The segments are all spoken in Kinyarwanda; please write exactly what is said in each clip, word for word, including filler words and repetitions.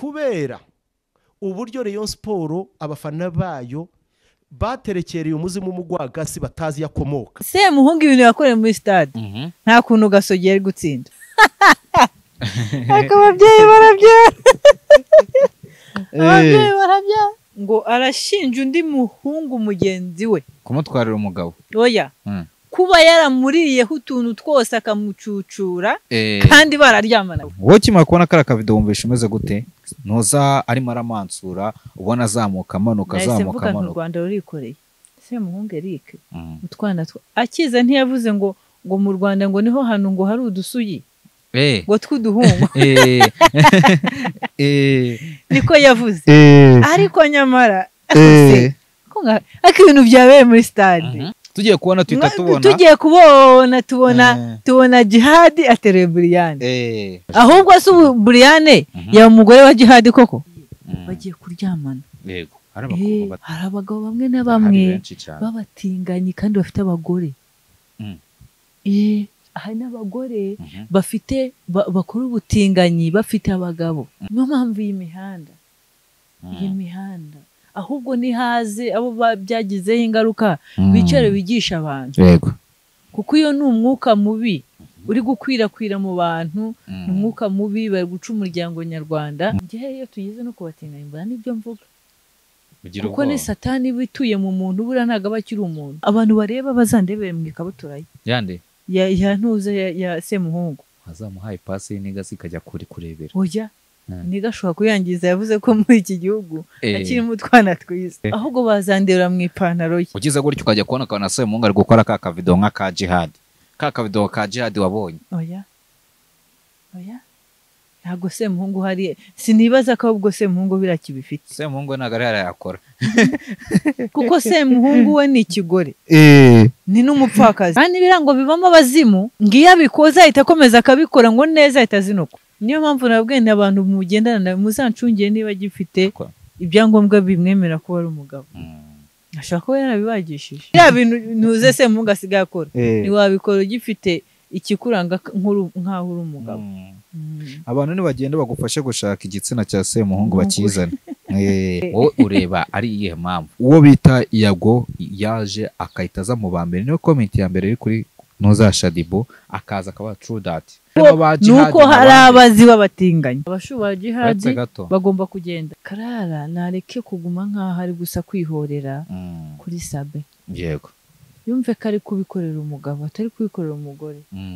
kubera uburyo Rayon Sport abafana bayo baterekereye umuzimu mugwagasi batazi yakomoka. Semuhungu ibintu yakoreye muri stade nta kuntu Gasogeye ari gutsinda. Akababyeyi barabye ababyeyi barabye ngo arashinja undi muhungu mugenzi we kumutwarira umugabo. Oya kuba yaramuriyeho utuntu twose akamucucura kandi bararyamana. Wowe kimara kubona kara kavido wumvisha umeze gute? Noza arimo aramansura ubona azamuka amanuka azamuka amanuka. Mu Rwanda rurikoreye Semuhungu Eric utwana akiza ntiyavuze ngo ngo mu Rwanda ngo niho hano ngo hari udusuyi eh ngo twuduhungu eh eh niko yavuze ariko nyamara eh ko akibintu byabaye muri stade tugiye kubona twita tubona tugiye kubona tubona tubona Jihad atereye Brian eh ahubwo asu Brian ya umugore wa Jihad koko bagiye kuryamana. Yego hari abagabo bamwe na bamwe babatinganye kandi bafite abagore. Eh hari n'abagore bafite bakora ubutinganyi bafite abagabo. Niyo mpamvu y'imihanda y'imihanda ahubwo ni haze abo byagizeho ingaruka bicare bigisha abantu. Yego kuko iyo ni umwuka mubi uri gukwirakwira mu bantu, umwuka mubi bari guca umuryango nyarwanda. Ngiye iyo tugeze no kubatinganya mbona nibyo mvuga kuko ni satani wituye mu muntu bura ntago abakiri umuntu. Abantu bareba bazandebere mu ikabutura yande ya ya ntuze ya, ya Semuhungu azamuhaye pasi niga sikajya kuri kurebera. Oya niga ashobora kuyangiza yavuze ko muri iki gihugu akiri mu twana twiza ahubwo bazandera mu ipantaro ye. Ugize gutyo ukajya kubona kana Semuhungu ari gukora ka kavido nka ka Jihad ka kavido ka Jihad wabonye. Oya oya ntago Semuhungu hari sinibaza ko ubwo Semuhungu birakibifite. Semuhungu ntago ari yakora kuko Semuhungu we ni ikigore eh ni n'umupfakazi kandi birango bibamo abazimu ngiya bikoza ahita akomeza akabikora ngo neza ahita zinuko. Niyo mpamvu nabwende abantu mugendana na muzancungiye niba gifite ibyangombwa bimwemera ko ari umugabo. Ashaka ko yarabibagishije ya bintu ntuze Semuhungu asigaye akora ni wabikora ugifite ikikuranga nkaho uri umugabo. Abantu ni bagenda bagufashe gushaka igitsina cya Semuhungu bakizana. Eh wowe ureba ari iyihe mpamvu uwo bita Yago yaje akahitaza mu bambere niyo comment ya mbere iri kuri Noza Shadibu akaza akaba true that nuko hari abazi babatinganya abashuba Jihad bagomba kugenda. Karara nareke kuguma nkaho ari gusa kwihorera kuri Sabe. Yego yumve kari kubikorera umugabo atari kubikorera umugore.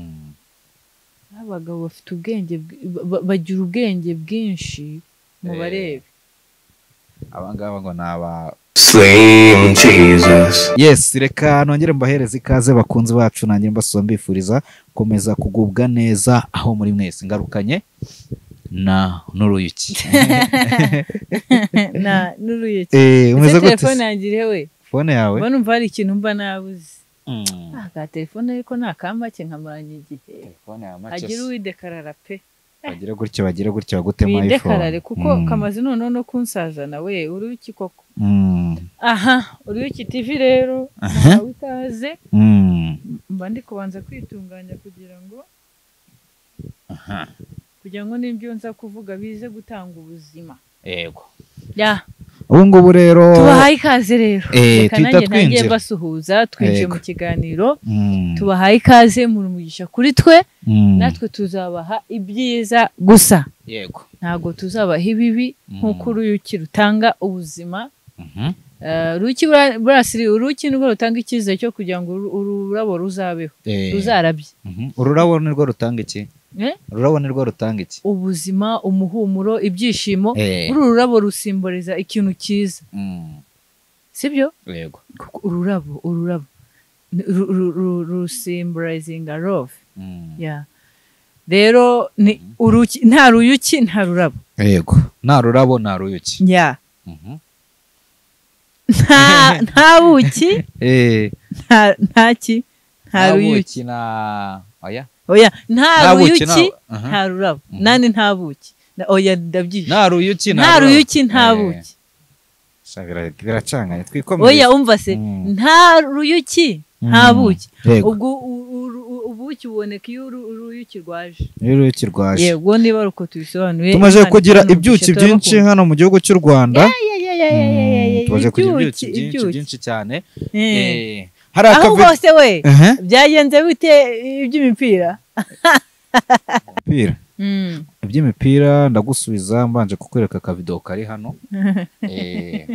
Abagabo bafite ubwenge bagira ubwenge bwinshi mu barebe abangaba ngo naba Slim Jesus. Yes reka nongere mbahereza ikaze bakunzi bacu nanjye mbasombifuriza komeza kugubwa neza aho muri mwese ngarukanye na n'uruyuki na n'uruyuki eh umeze gute telefone yangirewe phone yawe mbona umva ari ikintu mba nabuze. Ah ga telefone ariko nakamake nkamuranye igihe telefone ya matches agira uwidekarara pe bagira gutyo bagira gutyo bagutema iPhone widekarare kuko kamaze none no kunsaza nawe uruyuki koko. Aha uruyuki T V rero wikaze mba ndi kubanza kwitunganya kugira ngo aha kugira ngo nibyo nza kuvuga bize gutanga ubuzima. Yego ya ubu ngubu rero tubahaye ikaze rero reka nanjye nanjye basuhuza twinjiye mu kiganiro tubahaye ikaze mu mugisha kuri twe natwe tuzabaha ibyiza gusa. Yego ntago tuzabaha ibibi nkuko uruyuki rutanga ubuzima. Uruki burasiri uruki nirwo rutanga ikize cyo kugira ngo ururabo ruzabeho ruzarabye. Ururabo nirwo rutanga iki? Ururabo nirwo rutanga iki? Ubuzima, umuhumuro, ibyishimo. Uru rurabo rusimboliza ikintu cyiza. Sibyo? Yego. Ururabo ururabo rusimbolizing a love. Yeah. Rero ni uruki nta ruyuki nta rurabo. Yego. Nta rurabo nta ruyuki. Yeah. nta nta buki eh nta ntaki nta ruyuki na oya oya nta ruyuki nta rurabo nani nta buki oya ndabyishe nta ruyuki nta ruyuki nta buki shabira biracanganye twikomeye oya umva se nta ruyuki nta buki ubwo ubuki buboneka iyo uru- uruyuki rwaje iyo uruyuki rwaje yego niba ari uko tubisobanuye tumaze Imana kugira ituma ibyuki umugisha, byinshi turabakunda. hano mu gihugu cy'u Rwanda Ya, ya, ya, ya, ya, ya, ya, Mm, tumaze kugira ibyuki ibyuki, byinshi ibyuki. byinshi cyane Eh. Eh, hari aho akavi hose we Ehe, byagenze bite iby'imipira imipira Mm. iby'imipira ndagusubiza mbanje kukwereka akavido kari hano Eh.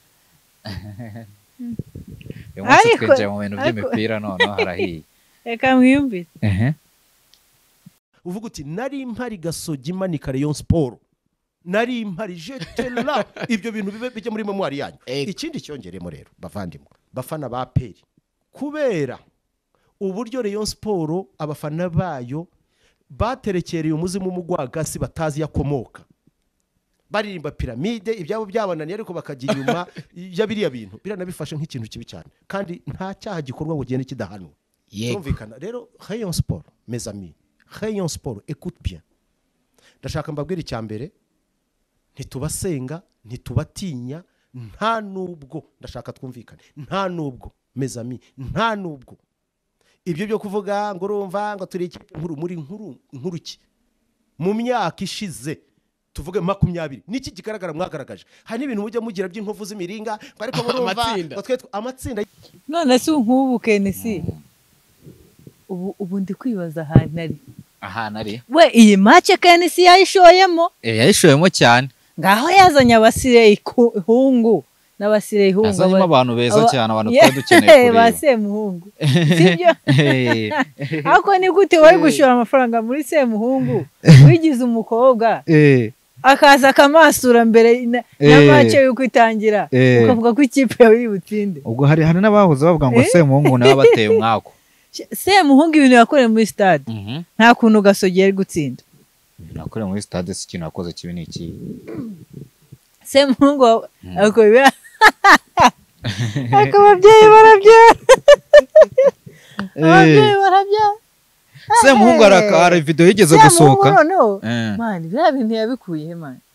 uyu munsi Ariko- twinjiye mu bintu ariko- by'imipira noneho harahiye reka mwiyumvire Ehe. uvuga uti nari mpari Gasogi imanika Rayon Sport nari mpari jetela ibyo bintu bibe bijya muri memwari yanyu ikindi cyongeremo rero bavandimwe bafana ba peri kubera uburyo Rayon Sport abafana bayo baterekereye umuzimu w'umugwagasi batazi yakomoka baririmba piramide ibyabo byabananiye ariko bakagira inyuma ya biriya bintu biranabifashe nk'ikintu kibi cyane kandi nta cyaha gikorwa ngo gende kidahanwa tumvikana rero Rayon Sport mes amis Rayon Sport écoute bien ndashaka mbabwira icya mbere ntitubasenga ntitubatinya nta nubwo ndashaka twumvikane nta nubwo mes amis nta nubwo ibyo byo kuvuga ngo urumva ngo turi ikipe nkuru muri nkuru nkuru ki mu myaka ishize tuvuge makumyabiri niki kigaragara mwagaragaje hari n'ibintu mujya mugira by'inkovu z'imiringa ngo ariko murumva ngo twe amatsinda none si nk'ubu kenesi ubu ubu ndi kwibaza ahantu ari ahantu ari we iyi mace kenesi yayishoyemo Eh, yayishoyemo cyane ngaho yazanye abasireyi hungu n'abasireyi hungu yazanyemo aba- abantu beza aba- cyane abantu Yeah, twari dukeneye ba kureba semuhungu sibyo Eh, ariko ni gute wari gushora amafaranga muri semuhungu wigize umukobwa eh, akaza akamasura mbere na Eh. na mace yuko itangira Eh. ukavuga ko ikipe yawe iri butsinde ubwo hari hari n'abahoze bavuga ngo Eh? semuhungu nawe bateye umwako semuhungu ibintu yakoreye muri stade Mhm. nta kuntu Gasogi yari gutsinda nakoreye muri stade si ikintu yakoze kibi ni iki semuhungu wa- akora ariko ababyeyi barabyara ababyeyi barabyara semuhungu hari aka- hari video yigeze gusohoka noneho Eh. mani biriya bintu yabikuye he mani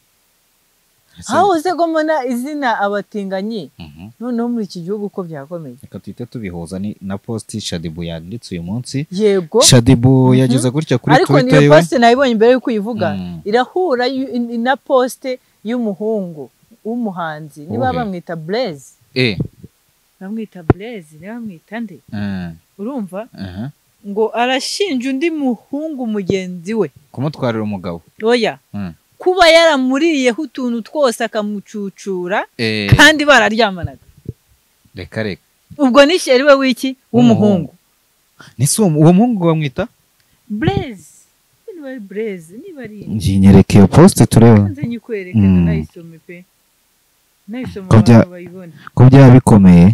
Ese- hahoze ko mbona izina abatinganyi Mhm. noneho muri iki gihugu uko byakomeye reka tuhite tubihuza ni na posti Shadibu yanditse uyu munsi yego Shadibu yageze gutya kuri ariko Twitter niyo iwe poste nayibonye mbere yuko uyivuga Mm. irahura yu- in- na poste y'umuhungu w'umuhanzi niba Uwuhe? bamwita Blaze eh bamwita Blaze niba bamwita nde eh, urumva aha. ngo arashinja undi muhungu mugenzi we kumutwarira umugabo oya Mm. kuba yaramuriyeho utuntu twose akamucucura Eh, kandi bararyamanaga reka reka ubwo ni sheri we w'iki w'umuhungu nisi uwo uwo muhungu bamwita Blaze niba ari Blaze niba ari nginyereke iyo posti turebe nze nyikwereke Mm. nayisome pe nayisome Ko bya- abantu bayibone ko byaba bikomeye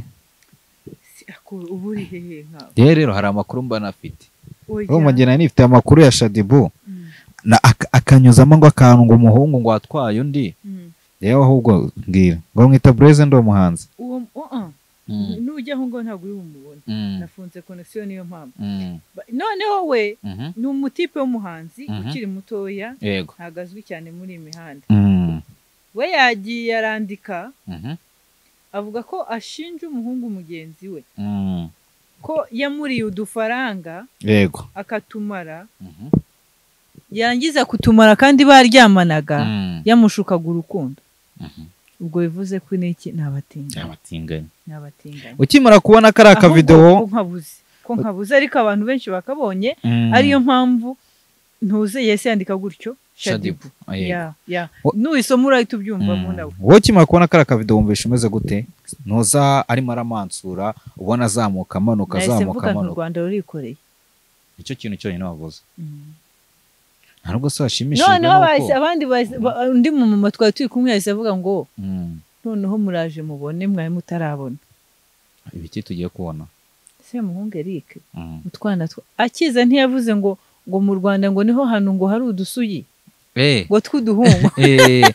Si- ako ubu uri hehe nkawe rero rero hari amakuru mba nafite Oya. uwo mugena nifite amakuru ya Shadibu Mm, na ak- akanyuzamo ngo akantu ngo umuhungu ngo watwaye undi mm. rero ahubwo mbwira ngo bamwita Blaze ndi umuhanzi uwo uh-uh. Mm. nujya aho ngo ntabwo uri bumubone Mm. nafunze connection niyo mpamvu Mm. Ba- noneho we Mhm. ni umutipe w'umuhanzi Mhm. ukiri mutoya yego ntabwo azwi cyane muri iyi mihanda Mm. we yagiye arandika Mhm. avuga ko ashinja umuhungu mugenzi we Mm. ko yamuriye udufaranga yego akatumara Mhm. yangiza kutumara kandi baryamanaga Mm. yamushukaga urukundo Mhm. ubwo bivuze ko n'iki ni abatinganyi abatinganyi ni abatinganyi ukimara kubona kari Ahubwo akavidewo ko nkabuze ko nkabuze ariko abantu benshi bakabonye Mm. ariyo mpamvu ntuze yese yandika gutyo Shadibu Shadibu Ah, yego. ya ya Wo- nuisoma urahita ubyumvamo Mm. nawe wowe ukimara kubona kari akavidewo wumvisha umeze gute ntuza arimo aramansura ubona azamuka amanuka nahise azamuka mvuga ngo u amanuka Rwanda rurikoreye nicyo kintu cyonyine wavuze Mm. nta nubwo se washimishijwe noneho bahise nuko abandi bahise- ba- undi mu mama twari turi kumwe yahise avuga ngo Mm. noneho muraje mubone mwari mutarabona ibiki tugiye kubona Semuhungu Eric Mm. utwana twa akiza ntiyavuze ngo ngo mu Rwanda ngo niho hantu ngo hari udusuyi eh ngo tw'uduhungu eh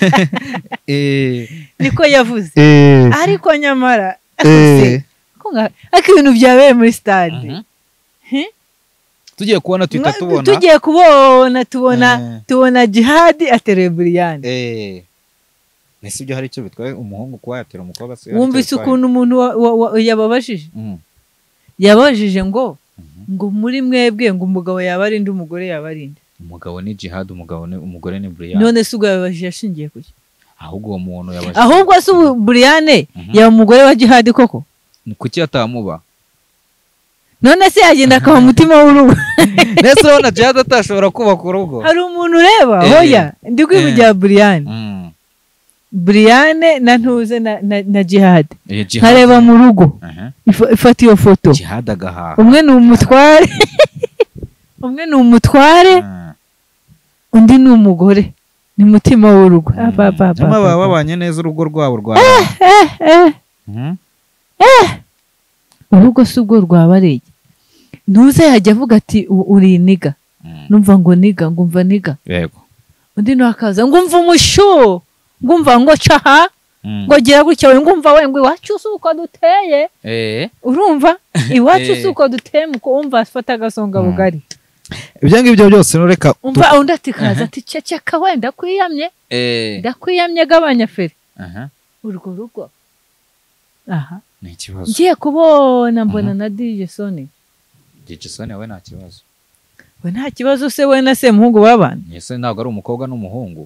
eh niko yavuze eh ariko nyamara eh ko nka- ariko ibintu byabereye muri stade Mhm. He? tugiye kubona tuhita Mwa- tubona tugiye kubona tubona Eh. tubona jihadi ateruye buriyani eh nese ibyo hari icyo bitwaye umuhungu kuba yatera umukobwa se hari icyo wumvise bitwaye? ukuntu umuntu wa- wa- wa- yababajije Mm. yababajije ngo ngo muri mwebwe ngo umugabo yaba ari indi umugore yaba ari indi umugabo ni jihad umugabo ni umugore ni Brian none se ubwo yabajije ashingiye kuki ahubwo uwo muntu yabajije ahubwo se Brian yaba umugore wa jihad koko kuki atamuba none se yagenda akaba umutima w'urugo nese urabona jihad atashobora kubaka urugo hari umuntu ureba hoya ndi kwivugira Brian Brian na ntuze na, na, na jihad nkareba mu rugo ifata iyo foto jihad agahaha umwe ni umutware umwe ni umutware undi ni umugore ni mutima w'urugo baba babanye neza urugo rwabo rwa urugo si ubwo rwabareye ntuze yajya avuga ati uri niga numva ngo niga ngumva niga yego undi no akaza ngumva umushu ngumva ngo caha ngo gira gutya we ngumva we ngo iwacu uko duteye eh urumva iwacu uko duteye muko umva afata gasonga bugari ibyo ngibyo byose nureka umva undi ati kaza ati cece ka wenda kwiyamye eh ndakwiyamye gabanya feri aha urwo rugo aha ni ikibazo ngiye kubona mbona na D J Sony D J Sony we nta kibazo we nta kibazo se we na se muhungu babana yese ntabwo ari umukobwa n'umuhungu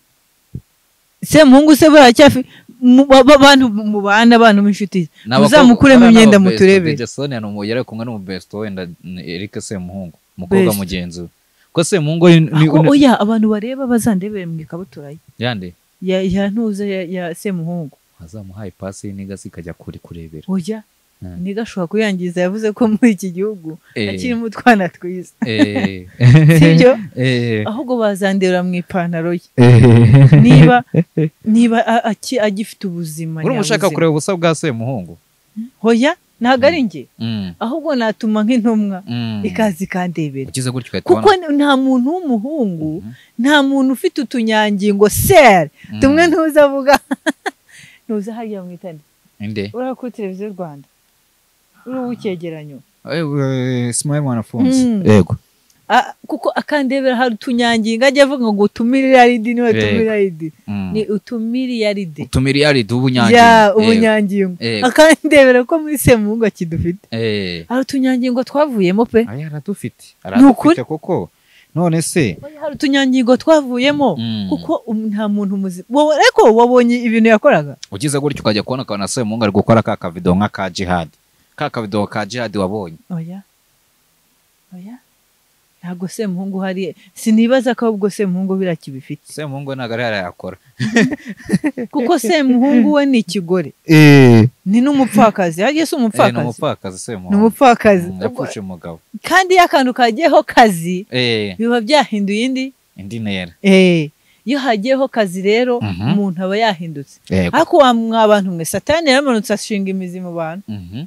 se muhungu se baracyafi abantu mubana abantu b'inshuti muzamukuremo imyenda muturebe D J Sony no muyere kumwe no besto wenda Eric se muhungu mukobwa mugenzi ko se muhungu ni oya abantu bareba bazandebere mu ikabutura yande ya ya ntuze ya, ya se muhungu azamuhaye pasi niga sikajya kuri kurebera oya niga ashobora kuyangiza yavuze ko muri iki gihugu akiri mu twana twiza eh sibyo ahubwo bazandera mu ipantaro ye niba niba agifite ubuzima uri mushaka kureba ubusa bwa se muhungu hoya ntago ari nge ahubwo natuma nk'intumwa ikazi kandebera kuko nta muntu w'umuhungu nta muntu ufite utunyangingo ser tumwe ntuzavuga ntuza hariya mu itani inde ura kuri televiziyo y'u Rwanda uri ucyegeranyo eh smile mwanafunzi yego kuko akandebera hari utunyangingo ajya avuga ngo utumiliyaridi niwe utumiliyaridi ni utumiliyaridi utumiliyaridi ubunyangingo ya ubunyangingo akandebera ko muri se muhungu akidufite hari utunyangingo twavuyemo pe aya aradufite aradufite koko none se hari utunyangingo twavuyemo kuko nta muntu muzi wowe ariko wabonye ibintu yakoraga ugize gutyo ukajya kubona akabona se muhungu ari gukora ka kavido nka ka jihad ka kavido ka jihad wabonye oya oya ntago se muhungu hari sinibaza ko ubwo se muhungu birakibifite se muhungu ntago ari yakora kuko se muhungu we ni ikigore eh ni n'umupfakazi hagiye se umupfakazi ni umupfakazi se muhungu ni umupfakazi yapfushe umugabo kandi yakantu kagiyeho kazi eh biba byahinduye indi indi ntera eh iyo hagiyeho kazi rero umuntu aba yahindutse ariko wa mwabantu mwe satani yaramanutse ashinga imizi mu bantu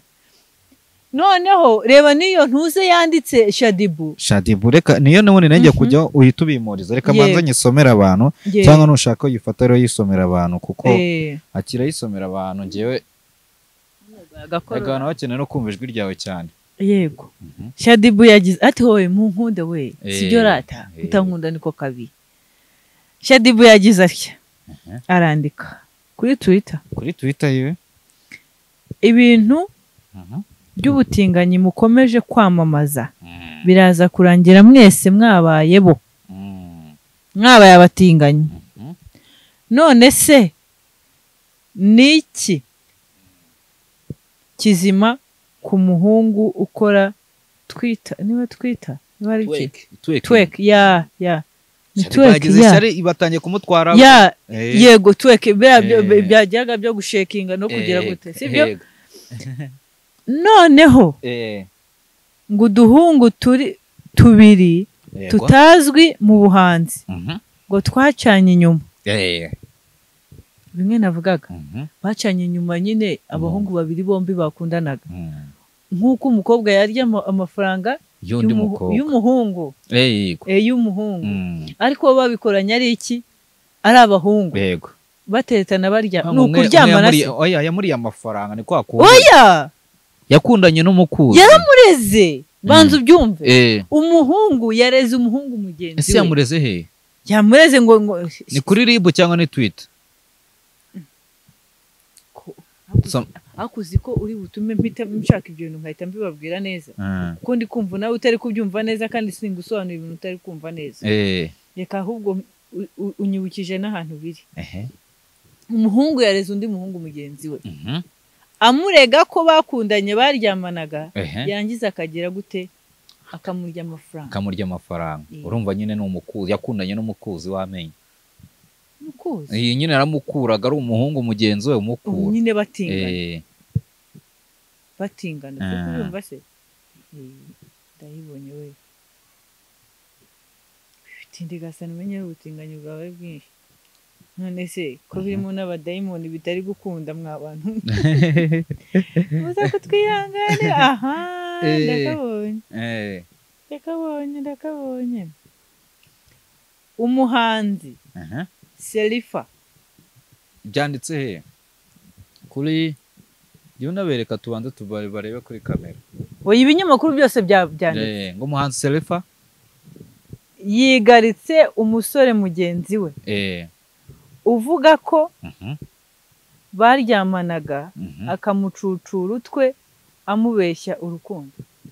noneho reba niyo ntuze yanditse Shadibu Shadibu reka niyo none nanjye kujya uhita ubimuriza reka manza nyisomera abantu cyangwa nushaka yifata rero yisomera abantu kuko akira yisomera abantu ngewe agana bakeneye no kumva ijwi ryawe cyane yego Shadibu yagize ati wowe mu nkunde we sibyo rata utankunda niko kabi Shadibu yagize atya arandika kuri Twitter kuri Twitter yewe ibintu by'ubutinganyi mukomeje kwamamaza biraza kurangira mwese mwabaye bo mwabaye abatinganyi none se niki kizima ku muhungu ukora Twitter niwe Twitter niba ari iki twek ya ya ni twek ya ibatangiye kumutwara ya yego twek byajyaga byo gushekinga no kugira gute sibyo noneho ngo uduhungu turi tubiri tutazwi mu buhanzi ngo twacanye inyuma bimwe navugaga bacanye inyuma nyine abahungu babiri bombi bakundanaga nk'uko umukobwa yarya amafaranga y'umuhungu y'umuhungu ariko babikoranye ari iki ari abahungu bateretana barya ni ukuryamana se oya yamuriye amafaranga ni kwa kundi oya yakundanye n'umukuzi yaramureze banza ubyumve umuhungu yareze umuhungu mugenzi we ese yamureze he yamureze ngo ni kuri ribu cyangwa ni Twitter ariko uzi ko uri butume mpita mshaka ibyo bintu nkahita mbibabwira neza kuko ndi kumva nawe utari kubyumva neza kandi singusobanura ibintu utari kumva neza eh reka ahubwo unyibukije n'ahantu biri umuhungu yareze undi muhungu mugenzi we amurega ko bakundanye baryamanaga yangiza akagira gute akamurya amafaranga akamurya amafaranga urumva nyine n'umukuzi yakundanye n'umukuzi wamenye umukuzi iyi nyine aramukuraga ari umuhungu mugenzi we umukura nyine batingana eh batingana kuko urumva se ndayibonye we bitindi gasana umenye ubutinganyi bwawe bwinshi none se ko birimo n'abadayimoni bitari gukunda mwabantu muza kutwihangane aha ndakabonye eh ndakabonye ndakabonye umuhanzi aha Selifa byanditse he kuri yo nabereka tubanze tubare barebe kuri kamera oya ibinyamakuru byose byanditse eh ngo umuhanzi Selifa yigaritse umusore mugenzi we eh uvuga ko baryamanaga akamucucura utwe amubeshya urukundo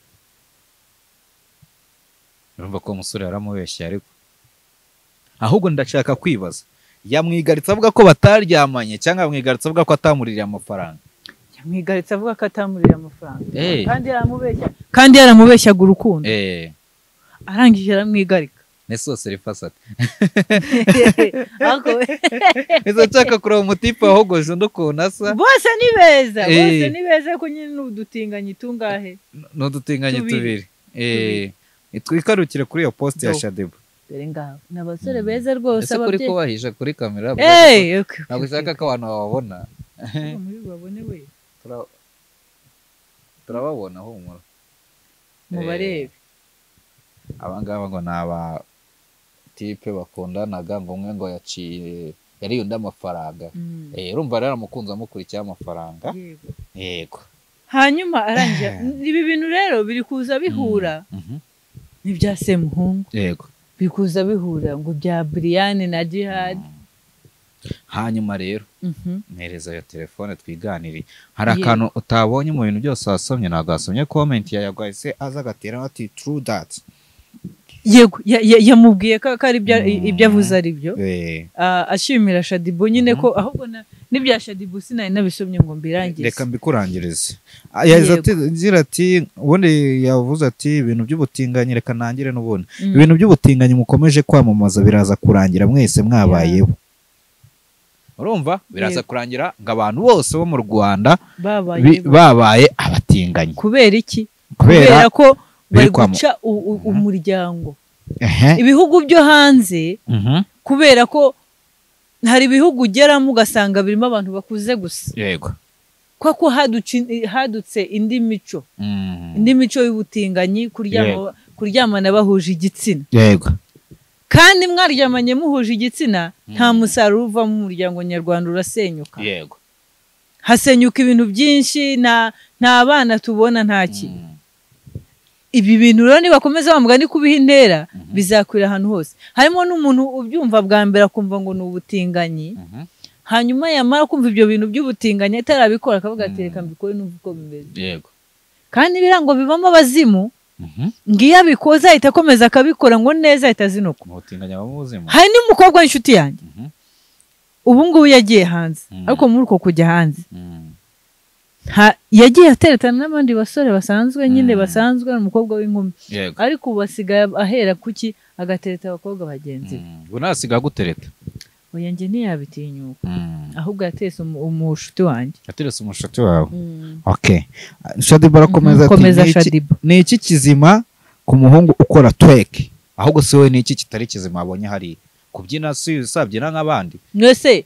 urumva ko umusore yaramubeshya ariko ahubwo ndashaka kwibaza yamwigaritse avuga ko bataryamanye cyangwa yamwigaritse avuga ko atamuririye amafaranga yamwigaritse avuga ko atamuririye amafaranga kandi yaramubeshya kandi yaramubeshyaga urukundo eh arangije aramwigarika neso Selifa sate ako ezo chaka kura umutipa hogoje ndokonasa bose ni beza bose ni beza ko nyine n'udutinganye tungahe no dutinganye tubiri eh itwikarukire kuri iyo post ya Shadiba dore ngaho n'abasore beza rwose ababye ese kuri ko bahisha kuri kamera eh ntabwo ushaka ko abantu babona muri babone we turababona humura mubarebe abangaba ngo naba tipe bakundanaga ngo umwe ngo yaciye yari yunda amafaranga eh urumva rero amukunze amukurikiye amafaranga yego hanyuma aranje ibi bintu rero biri kuza bihura n'ibya Semuhungu yego biri kuza bihura ngo bya Brian na Jihad hanyuma rero nereza ya telefone twiganiri hari akantu utabonye mu bintu byose wasomye nagasomye comment ya yagwise azagatera ati true that yego yamubwiye ko ari ibyo avuze ari byo ashimira Shadibu nyine ko ahubwo n'ibya Shadibu sinari nabisomye ngo mbirangize reka mbikurangirize yagize ati gira ati ubundi yavuze ati ibintu by'ubutinganye reka nangire n'ubundi ibintu by'ubutinganye mukomeje kwamamaza biraza kurangira mwese mwabayeho urumva biraza kurangira ngo abantu bose bo mu Rwanda babaye abatinganye kubera iki kubera ko bari guca umuryango ibihugu byo hanze kubera ko hari ibihugu ugeramo ugasanga birimo abantu bakuze gusa yego kuko hadutse indi mico indi mico y'ubutinganyi kuryamana bahuje igitsina yego kandi mwaryamanye muhuje igitsina nta musaruro uva mu muryango nyarwanda urasenyuka yego hasenyuka ibintu byinshi nta bana tubona ntaki ibi bintu rero nibakomeza bamugani kubiha intera bizakwira ahantu hose harimo n'umuntu ubyumva bwa mbere akumva ngo ni ubutinganyi hanyuma yamara kumva ibyo bintu by'ubutinganyi atarabikora akavuga ati reka mbikore numva uko bimeze yego kandi birango bivamo abazimu ngiye abikoza ahita akomeza akabikora ngo neza ahita azinuka ubutinganyi abamuzima hari n'umukobwa w'inshuti yanjye ubu ngubu yagiye hanze ariko muri uko kujya hanze yagiye ateretana n'abandi basore basanzwe nyine basanzwe n'umukobwa w'inkumi ariko ubu asigaye ahera kuki agatereta abakobwa bagenzi be ubu nasiga gutereta oya njye ntiyabitinyuka ahubwo yatese umushuti wanjye yaterese umushuti wawe okay Shadiba arakomeza ati ni iki kizima ku muhungu ukora tweke ahubwo se we ni iki kitari kizima abonye hari kubyina si usabyina nk'abandi mwese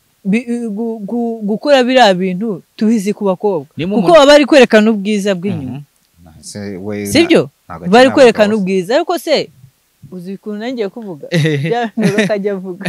gukora biriya bintu tubizi ku bakobwa kuko baba bari kwerekana ubwiza bw'inyuma sibyo bari kwerekana ubwiza ariko se uzi ukuntu nangiye kuvuga bakajya avuga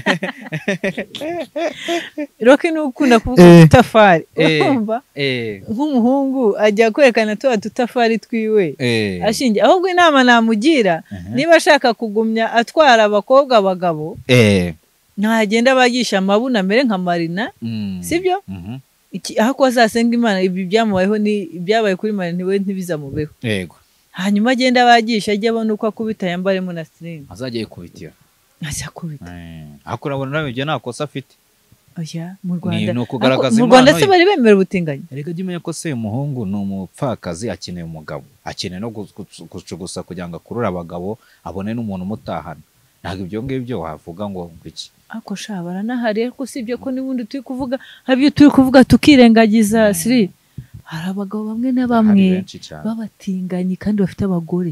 roke ni ukunda kuvuga udutafari urumva nk'umuhungu ajya kwerekana tuba dutafari twiwe ashingiye ahubwo inama namugira niba ashaka kugumya atwara abakobwa abagabo ntagenda bagisha amabuno amere nka Marina sibyo iki aho ko azasenga Imana ibi byamubayeho ni ibyabaye kuri Marina we ntibizamubeho yego hanyuma agenda abagisha ajya abona uko akubita yambaremo na string azagiye kubitira ajya kubita ariko urabona nawe ibyo nta kosa afite oya mu Rwanda ni ukugaragaza mu Rwanda se bari bemera ubutinganyi reka jya umenya ko se umuhungu ni umupfakazi akeneye umugabo akeneye no gusa kugira ngo akurure abagabo abone n'umuntu umutahana ntabwo ibyo ngibyo wavuga ngo iki ako sha baranahari ariko usibye ko n'ubundi turi kuvuga hari ibyo turi kuvuga tukirengagiza siri hari abagabo bamwe na bamwe babatinganyi kandi bafite abagore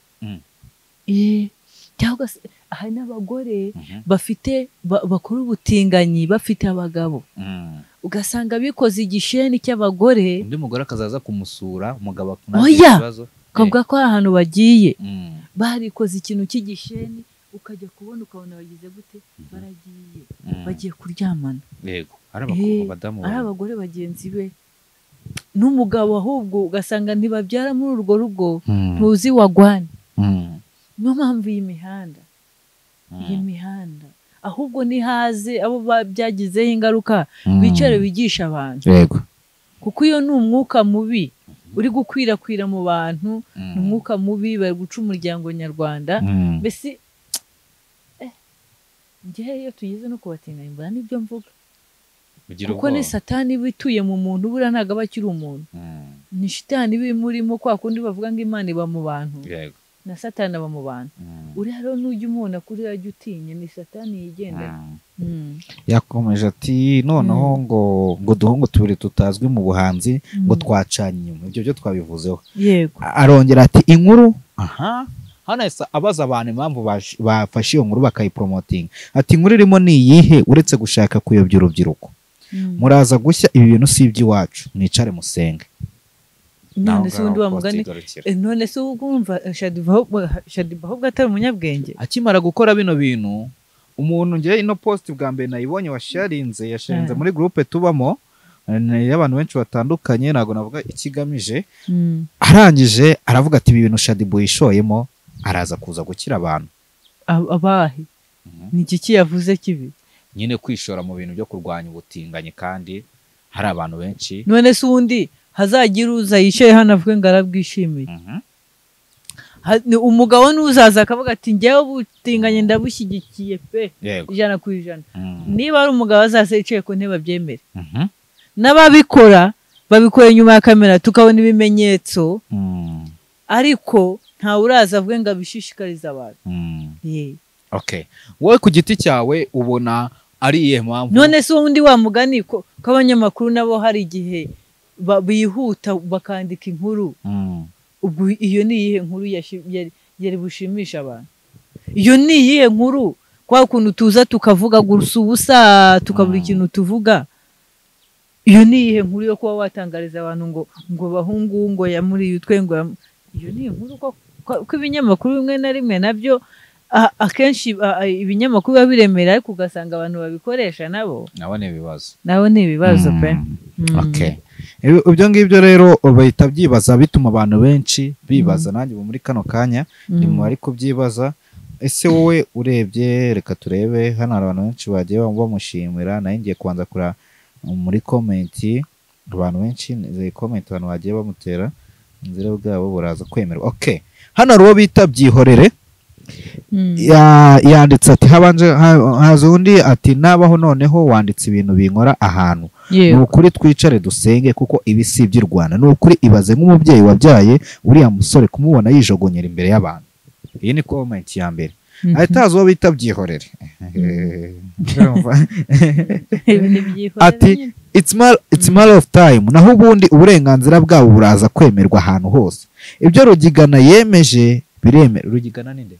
eh cyangwa hari n'abagore bafite bakora ubutinganyi bafite abagabo ugasanga bikoze igisheni cy'abagore undi mugore akazaza kumusura umugabo akunaniye ibibazo kavuga ko ahantu bagiye barikoze ikintu cy'igisheni ukajya kubona ukabona bagize gute baragiye bagiye kuryamana yego ari abagabo ari abagore bagenzi be n'umugabo ahubwo ugasanga ntibabyara muri urwo rugo ntuzi wagwane niyo mpamvu iyi mihanda iyi mihanda ahubwo nihaze abo byagizeho ingaruka bicare bigisha abantu yego kuko iyo ni umwuka mubi uri gukwirakwira mu bantu ni umwuka mubi bari guca umuryango nyarwanda mbese njyewe iyo tugeze no kubatinganya mbona nibyo mvuga kuko ni satani iba ituye mu muntu buriya ntabwo aba akiri umuntu ni shitani iba imurimo kwa kundi bavuga ngo Imana iba mu bantu na satani aba mu bantu uriya rero nujya umubona kuri rajya utinya ni satani yigendera yakomeje ati noneho ngo ngo duhungu tubiri tutazwi mu buhanzi ngo twacanye inyuma ibyo byo twabivuzeho yego arongera ati inkuru aha hano abaza abantu impamvu bafashe iyo nkuru bakayipromotinga ati inkuru irimo ni iyihe uretse gushaka kuyobya urubyiruko muraza gushya ibi bintu si iby'iwacu mwicare musenge none se undi wa mugani none se ugumva Shadiba ahubwo atari umunyabwenge akimara gukora bino bintu umuntu ngiye ino post bwa mbere nayibonye washarinze yasharinze muri groupe tubamo y'abantu benshi batandukanye ntago navuga ikigamije arangije aravuga ati ibi bintu Shadiba yishoyemo araza kuza gukira abantu abahe ni iki yavuze kibi nyine kwishora mu bintu byo kurwanya ubutinganyi kandi hari abantu benshi none se undi hazagira uza yicaye hano avuge ngo arabwishimiye umugabo n'uzaza akavuga ati njyewe ubutinganye ndabushyigikiye pe ijana ku ijana niba ari umugabo azaza yicaye ku ntebe abyemere n'ababikora babikora inyuma ya kamera tukabona ibimenyetso ariko ntawe uraza avuge ngo abishishikarize abantu okay wowe ku giti cyawe ubona ari iyihe mpamvu none se undi wa mugani ko abanyamakuru nabo hari igihe bihuta bakandika inkuru ubwo iyo ni iyihe nkuru yari bushimisha abantu iyo ni iyihe nkuru kwa kuntu tuza tukavuga gusa ubusa tukabura ikintu tuvuga iyo ni iyihe nkuru yo kuba watangariza abantu ngo ngo bahungu ngo yamuriye utwengo iyo ni inkuru ko ibinyamakuru bimwe na rimwe nabyo akenshi ibinyamakuru biba biremera ariko ugasanga abantu babikoresha nabo nabo ni ibibazo nabo ni ibibazo pe okay ibyo ngibyo rero bahita byibaza bituma abantu benshi bibaza nanjye muri kano kanya ni mu bari kubyibaza ese wowe urebye reka turebe hano hari abantu benshi bagiye bamushimira nayo ngiye kubanza kura muri komenti abantu benshi izi komenti abantu bagiye bamutera inzira bwabo buraza kwemerwa okay hano hari uwo bita byihorere yanditse ati habanje haza undi ati nabaho noneho wanditse ibintu binkora ahantu ni ukuri twicare dusenge kuko ibi si iby'i Rwanda ni ukuri ibaze nk'umubyeyi wabyaye uriya musore kumubona yijogonyera imbere y'abantu iyi ni comment ya mbere ahita haza uwo bita byihorere ati it's matter of time naho ubundi uburenganzira bwabo buraza kwemerwa ahantu hose ibyo Rugigana yemeje biremera Rugigana ninde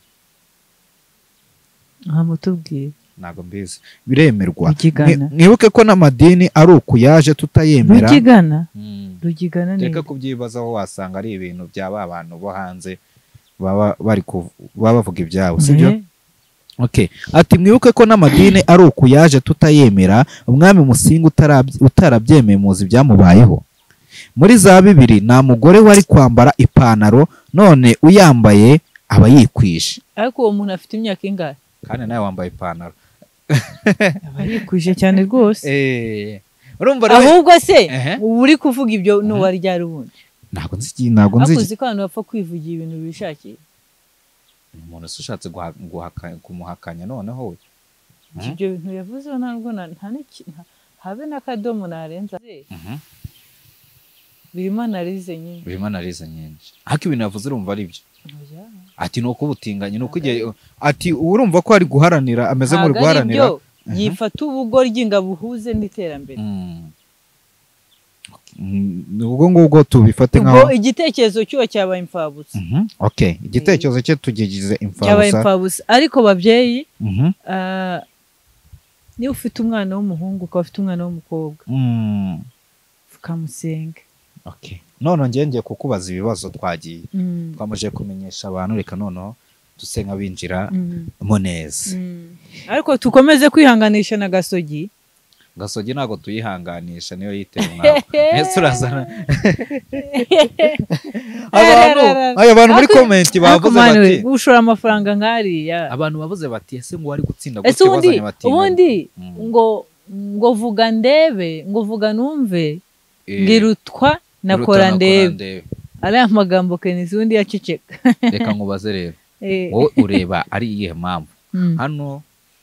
aha mutubwiye ntago mbizi biremerwa mwibuke ko n'amadini ari ukuyaje tutayemera Rugigana Rugigana ni reka kubyibazaho wasanga ari ibintu byaba abantu bo hanze baba bari baba bavuga ibyabo sibyo okay ati mwibuke ko n'amadini ari ukuyaje tutayemera umwami Musinga utarabyemeye muzi byamubayeho muri za bibiri nta mugore wari kwambara ipantaro none uyambaye aba yikwishe ariko uwo muntu afite imyaka ingahe kandi nawe wambaye ipantaro aba yikwije cyane rwose eh urumva rero ahubwo se Ehe. ubu uri kuvuga ibyo n'uwari ryari ubundi ntabwo nzi ntabwo nzi akuzi ko abantu bapfa kwivugira ibintu bishakiye umuntu ushatse guha- guhaka- kumuhakanya noneho we Mhm. ibyo bintu yavuzeho ntabwo na- nta n'iki- nta- habe n'akadomo narenza Mhm. birimo analize nyinshi birimo analize nyinshi ariko ibintu yavuze urumva ari byo Oya. ati ni uko ubutinganyi ni uko igihe ati urumva ko ari guharanira ameze nk'uri Ntabwo ari guharanira byo yifata ubugoryi ngo abuhuze n'iterambere Mm. Mm, ubwo ngubwo tubifate ubwo nkaho igitekerezo cyuwo cyabaye imfabusa Mhm. okay igitekerezo cye tugigize cyabaye imfabusa imfabusa ariko babyeyi Mhm. ah, niba ufite umwana w'umuhungu ukaba ufite umwana w'umukobwa Mm. ukamusenga okay none ngiye ngiye kukubaza ibibazo twagiye Mm. twamaze kumenyesha abantu reka noneho duse nk'abinjira Mm. mo neza Mm. ariko tukomeze kwihanganisha na gasogi gasogi ntabwo tuyihanganisha niyo yitera umwaka ese urazana abantu aya bantu muri comment bavuze bati ushora amafaranga nk'ariya abantu bavuze bati ese ngo wari gutsinda ese gute ubundi wazanye bati ubundi Mm. ngo ngo vuga ndebe ngo vuga numve Eh, ngirutwa nakora Ruta ndebe ndebe. ariya magambo kenisi ubundi yaceceka reka nkubaze rero Eh, wowe ureba ari iyihe mpamvu mm, hano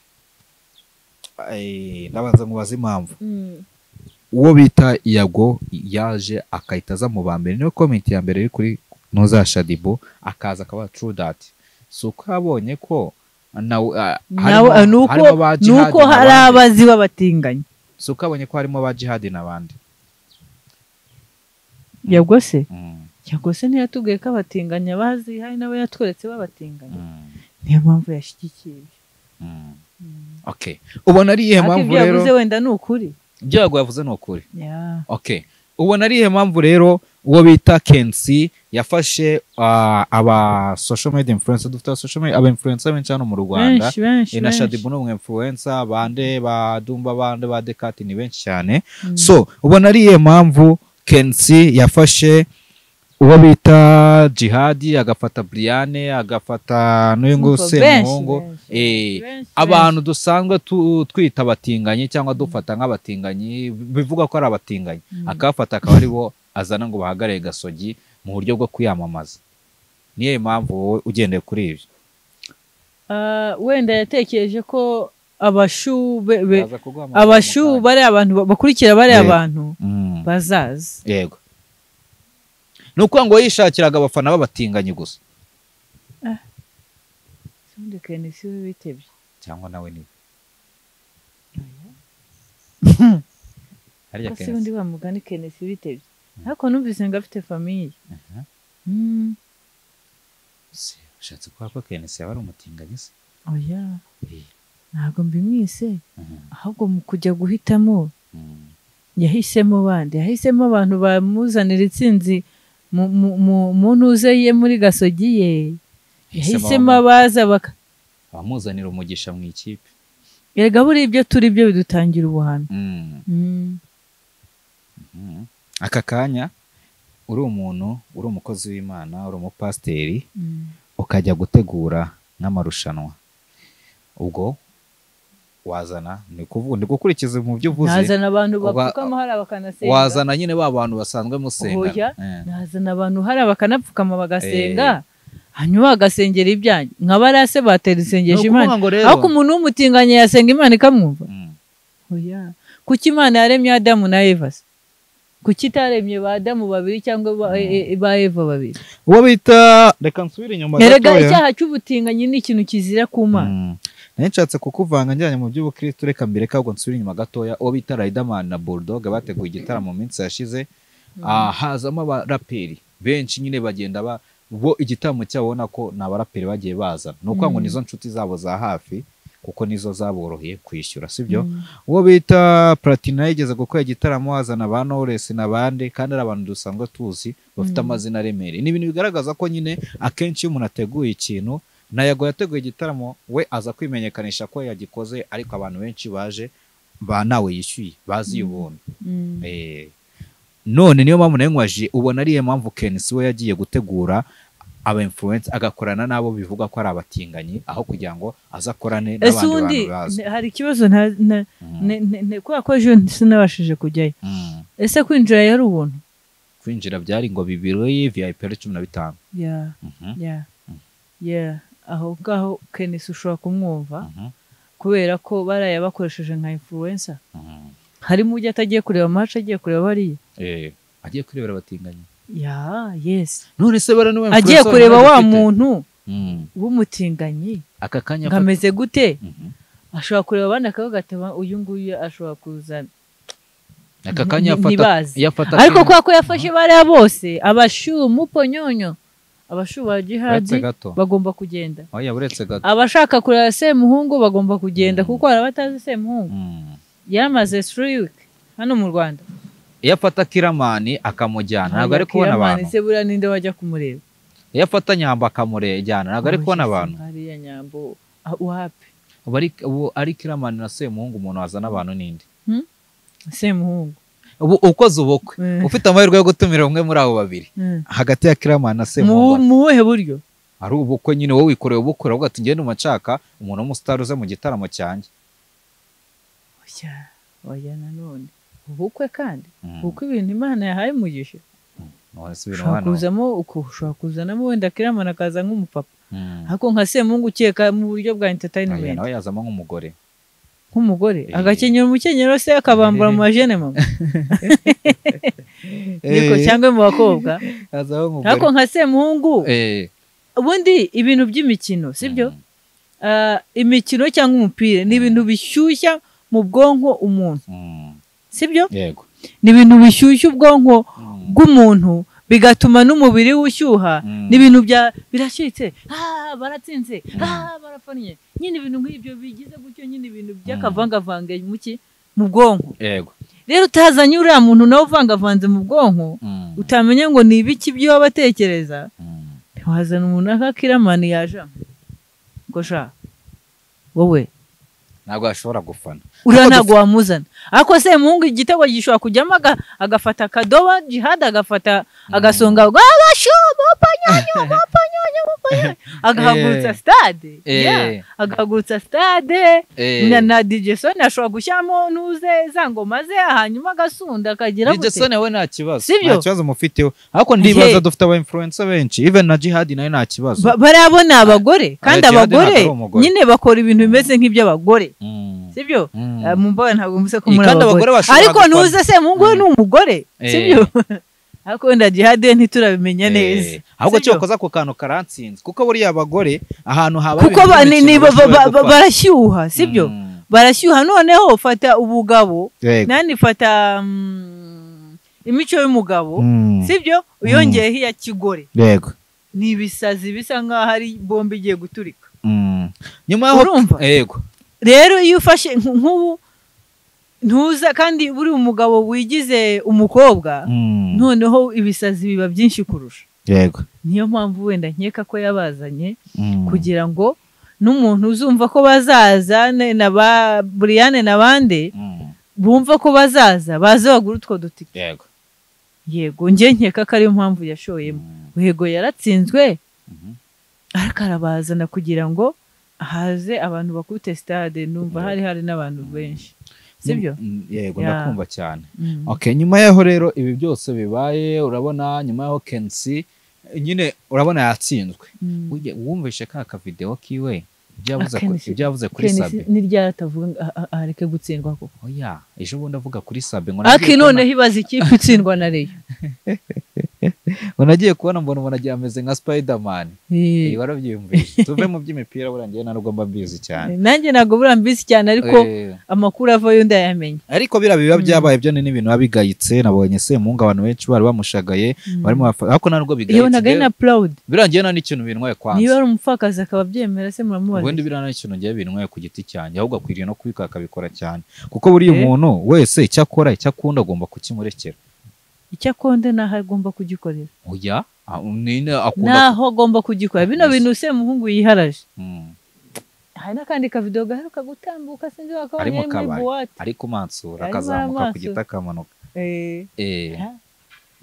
eh, ndabanza nkubaza impamvu mm, uwo bita Yago yaje akahita aza mu ba mbere niyo comment ya mbere iri kuri Noza Shadibu akaza akaba true that so uko yabonye ko nawe ah, nawe harimo- nuko harimo ba Jihad nuko hari n'abandi. abazi b'abatinganyi so uko abonye ko harimo ba Jihad n'abandi yabwo se Mm, yabwo se ntiyatubwiye ko abatinganyi abazi hari n'abo yatweretse b'abatinganyi mm, niyo mpamvu yashyigikiye ibyo. mm. Mm. okay ubona ari iyihe ariko mpamvu ibyo yavuze rero wenda ni ukuri ibyo Yago yavuze ni ukuri Ya. okay ubona ari iyihe mpamvu rero uwo bita Kensi yafashe ah, aba social media influencer dufite aba social media aba influencer benshi hano mu Rwanda benshi benshi Eh, na benshi. Shadibu ni umu influencer bande ba Dumba bande ba Dekati ni benshi cyane Mm. so ubona ari iyihe mpamvu Kensi yafashe uwo bita Jihadi agafata Briane agafata n'uyu nguyu Umva, Semuhungu benshi, eh benshi, abantu dusanzwe tu- twita abatinganyi cyangwa dufata nk'abatinganyi bivuga ko ari abatinganyi Mm. akabafata akaba ari bo azana ngo bahagarare Gasogi mu buryo bwo kwiyamamaza niyo mpamvu wowe ugendeye kuri ibyo Ah, wenda yatekereje ko abashu be- be- Baza kuguhamagara abashu mu kanya. bari abantu ba- bakurikira bari Yego. abantu Mm. bazaza yego ni ukuvuga ngo yishakiraga abafana b'abatinganyi gusa ubundi kenisi we bitebye cyangwa nawe ni harya ko se ubundi Kensi bamugani kenisi bitebye ariko numvise ngo afite famiye Aha. Mm. Se, ushatse kuvuga ko Kensi yaba ari umutinganyi se oya Eh. ntabwo mbimwise Mhm. ahubwo mu kujya guhitamo Mm. yahisemo bandi yahisemo abantu bamuzanira intsinzi mu- mu- mu- mu ntuze ye muri gasogi ye yahisemo abamu- abaza baka abamuzanira umugisha mu ikipe erega buriya ibyo turi byo bidutangira ubuhamya Mm. Mm. Mhm. aka kanya uri umuntu uri umukozi w'Imana uri umupasiteri Mm. ukajya gutegura nk'amarushanwa ubwo wazana ni kuvuga ndi gukurikiza mu byo uvuze nazana abantu Uba- bapfukama hariya bakanasenga wazana nyine ba bantu basanzwe musenga Oya. Eh. nazana abantu hariya bakanapfukama bagasenga hanyuma bagasengera ibyanyu nka bariya se batera isengesho Ni imana ukuvuga ngo rero- ariko umuntu w'umutinganye yasenga imana ikamwumva Mm. oya kuki imana yaremye adamu na eva se kuki itaremye ba adamu babiri cyangwa ba, e, e, ba eva babiri uwo bita reka nsubire inyuma erega gatoya. icyaha cy'ubutinganyi ni ikintu kizira ku mana Mm. Nari nshatse kukuvanga njyanye mu by'ubukristo reka mbere kabwo nsubire inyuma gatoya uwo bita Riderman na Bulldog bateguye igitaramo mu minsi yashize ah, hazamo abaraperi benshi nyine bagenda ba bo igitaramo cyabo ubona ko ni abaraperi bagiye baza ni ukuvuga ngo Mm. nizo nshuti zabo za hafi kuko nizo zaboroheye kwishyura sibyo Mm. uwo bita Platina yigeze gukora igitaramo hazana ba Knowless n'abandi kandi ari abantu dusanzwe tuzi bafite Mm. amazina aremereye ni ibintu bigaragaza ko nyine akenshi iyo umuntu ateguye ikintu na Yago yateguye igitaramo we aza kwimenyekanisha ko yagikoze ariko abantu benshi baje ba nawe yishyuye bazi ubuntu Mm. eh none niyo mpamvu nayo nkwaje ubona ariye mpamvu Kensi we yagiye gutegura aba influence agakorana nabo bivuga ko ari abatinganyi aho kugira ngo azakorane ese n'abandi undi bantu bazi ne- hari ikibazo nta na- ne- ne- ne- kubera ko ejo sinabashije kujyayo Mm. ese kwinjira yari ubuntu kwinjira byari ngo bibiri V I P ari cumi na bitanu ya Mhm. ya ya aho ngaho Kenisi ushobora kumwumva Mhm. kubera ko baraye bakoresheje nka influencer Mhm. harimo ujya atagiye kureba match agiye kureba bariya eh agiye kurebera abatinganyi ya yes none se bara n'uwo agiye influencer kureba wa bafite? muntu Mm. w'umutinganyi aka kanya ngameze gute Mhm. ashobora kureba abandi akavuga ati "Ba- uyu nguyu ashobora kuzana aka kanya Nti- yafata ntibazi. yafata ariko kim- kubera ko yafashe bariya bose abashu muponyonyo abashu ba jihadi uretse gato bagomba kugenda oya uretse gato abashaka kureba semuhungu bagomba kugenda Mm. kuko hari abatazi semuhungu Mm. yamaze three week hano mu Rwanda iyo afata kiramani akamujyana ntabwo ari kubona abantu se buriya ninde wajya kumureba iyo afata nyamba akamurejyana ntabwo ari kubona abantu hariya nyambo ah, wapi ubu ari ubu ari kiramani na semuhungu umuntu wazana abantu n'indi semuhungu ubu ukoze ubukwe Mm. ufite amahirwe yo gutumira umwe muri abo babiri Mm. hagati ya kiramani na mu semuhungu mu buhe buryo ari ubukwe nyine wowe wikoreye ubukwe uravuga ati ngende umacaka umuntu w'umusitari uze mu gitaramo cyanjye oya oya nanone ubukwe kandi Mm. kuko ibintu Imana yahaye umugisha none se ibintu ushobora hano kuzamo uko ushobora kuzanamo wenda kiramana akaza nk'umupapa Mm. ariko nka semuhungu ukeka mu buryo bwa Aya entertainment nawe yazamo nk'umugore nk'umugore Eh. agakenyera umukenyero se akabambura mu majene mama niko cyangwa mu bakobwa yazamo nk'umugore ariko nka semuhungu eh ubundi ibintu by'imikino sibyo Mm. Ah, imikino cyangwa umupira ni ibintu bishyushya mu bwonko umuntu Mm. sibyo yego ni ibintu bishyushya ubwonko Mm. bw'umuntu bigatuma n'umubiri we ushyuha Mm. n'ibintu bya birashyitse ah baratsinze ah barapfanye nyine ibintu nk'ibyo bigize gutyo nyine ibintu by'akavangavange muki mu bwonko yego rero utazanye uriya muntu nawe uvangavanze mu bwonko Mm. utamenya ngo ni ibiki byo batekereza Mm. ntiwazana umuntu akakiramani yaje ngo sha wowe ntabwo ashobora gufana uriya Ariko ntabwo wamuzana ariko se muhungu igitego gishobora kujyamo aga- agafata akadoba jihad agafata agasonga agashuba panyonyo panyonyo panyonyo agahagurutsa stade Eh. yeah, agahagurutsa stade Eh. na, na D J Son ashobora gushyiramo nuze za ngoma ze hanyuma agasunda akagira D J Son we nta kibazo Sibyo? nta kibazo mufiteho ariko ndibaza Ye. dufite aba influencer benshi even na Jihad nayo nta kibazo Ba- barabona abagore kandi Jihad ntabwo abagore ari umugore. nyine bakora ibintu bimeze nk'iby'abagore Mm. sibyo Mm. Uh, mumbaye ntabwo mvuze ko Eh, muri kandi abagore abagore bashobora ariko gufana. ntuze se mungu we Mm. ni umugore Eh. sibyo ariko wenda jihad ntiturabimenya neza Eh, ahubwo sibyo? cyo koza ako kantu karansinze kuko buriya abagore ahantu haba kuko ibintu ba- ni- by'imikino ni- ba- bashoboye ba- ba- gufana. barashyuha sibyo Mm. barashyuha noneho fata ubugabo Yego. nandi fata mm, imico y'umugabo Mm. sibyo uyongeyeho iya kigore yego ni ibisazi bisa nk'aho ari bombe igiye guturika Mm. nyuma yaho Urumva? yego rero iyo ufashe nk- nk'ubu ntuza kandi buri umugabo wigize umukobwa Mm. noneho ibisazi biba byinshi kurusha yego niyo mpamvu wenda nkeka ko yabazanye Mm. kugira ngo n'umuntu uzumva ko bazaza ne- na ba Brianne n'abandi Mm. bumva ko bazaza baze bagura utwo dutike yego yego njye nkeka ko ariyo mpamvu yashoyemo Mm. yego yaratsinzwe Mhm. ariko arabazana kugira ngo haze abantu bakute stade numva hari hari n'abantu benshi sibyo Mm, yego Yeah. ndakumva cyane Mm. okay nyuma yaho rero ibi byose bibaye urabona nyuma yaho Kensi nyine urabona yatsinzwe Mm. Ujye wumvishe ka ka video kiwe ibyo yavuze Ah, ku- Kensi- ibyo yavuze kuri Kenisi Sabe ni ryari atavuga ngo a- a- areke gutsindwa koko oya ejo bundi avuga kuri Sabe ngo aki nagiye noneho ibaza ikipe itsindwa na Rayon kubona- ngo nagiye kubona mbona umuntu agiye ameze nka Spiderman Eh, eh warabyiyumvishe tuve mu by'imipira burangiye na rugomba mbizi cyane nanjye ntabwo buriya mbizi cyane ariko Eh, amakuru avayo ndayamenya ariko biriya biba byabaye byo ni n'ibintu biba bigayitse nabonye Semungu abantu benshi bari bamushagaye barimo bafa- ariko nta nubwo bigayitse yabonaga ari na proud birangiye nta n'ikintu bintwaye kwanza niba ari umupfakazi akaba abyemera se muramubaza ubundi biriya nta n'ikintu ngiye bintwaye ku giti cyanjye ahubwo akwiriye no kubikora akabikora cyane kuko buriya Eh. umuntu wese icyo akora icyo akunda agomba kukimurekera icyo akonde naho agomba kugikorera oya ah, nine akunda naho agomba kugikorera bino Yes. bintu se muhungu yiharaje Mm. hari n'akandi kavido gaheruka gutambuka sinzi ari wakabonye mu ari muri kabari buwate ari kumansura Arimo akazamuka ku aramansura. giti akamanuka Eh, eh ha?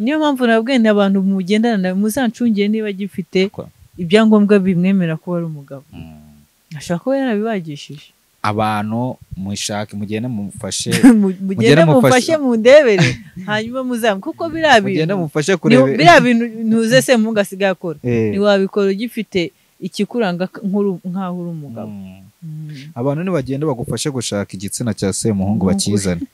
niyo mpamvu nabwiye nti abantu mugendana nawe muzancungire niba agifite ibyangombwa bimwemera kuba ari umugabo ashaka kuba yarabibagishije abantu mushake mugende mumufashe mugende mumufashe mu ndebere hanyuma muzamu kuko biriya bintu mugende mumufashe kurebe biriya bintu ntuze se mungu asigaye akora ntiwabikora ugifite ikikuranga nk'aho uri umugabo abantu ntibagenda bagufashe gushaka igitsina cya semuhungu bakizane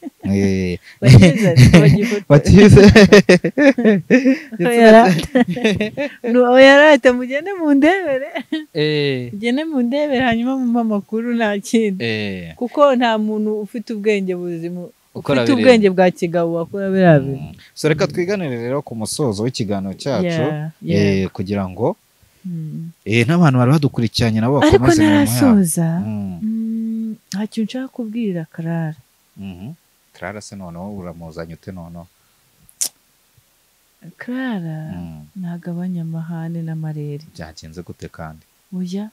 yarate mugende mu ndebere mugende mu ndebere hanyuma mumpa amakuru nta kindi kuko nta muntu ufite ubwenge buzima ufite ubwenge bwa kigabo wakora biriya bintu so reka twiganire rero ku musozo w'ikiganiro cyacu kugira ngo n'abantu bari badukurikiranye nabo bakomeze ariko narasoza nta kintu nshaka kubwira Karara Karara se noneho uramuzanye ute noneho Karara ntagabanya amahane n'amarere byagenze gute kandi oya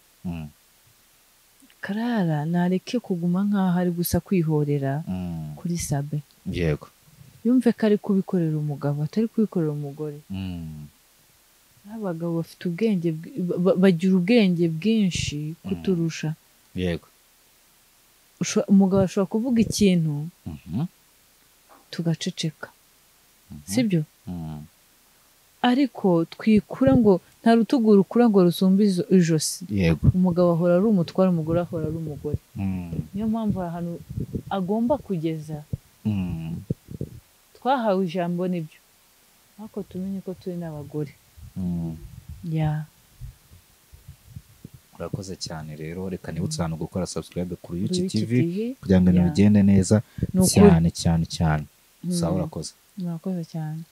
Karara nareke kuguma nk'aho ari gusa kwihorera kuri Sabe yego yumve ko ari kubikorera umugabo atari kubikorera umugore abagabo bafite ubwenge bagira ubwenge bwinshi kuturusha yego umugabo ashobora kuvuga ikintu tugaceceka sibyo ariko twikura ngo nta rutugu rukura ngo rusumbe ijosi yego umugabo ahora ari umutware umugore ahora ari umugore niyo mpamvu ahantu agomba kugeza twahawe ijambo nibyo ariko tumenye ko turi n'abagore ya urakoze cyane rero reka nibutse abantu gukora subscribe kuri YouTube T V kugira ngo ibintu bigende neza cyane cyane cyane sawa urakoze urakoze cyane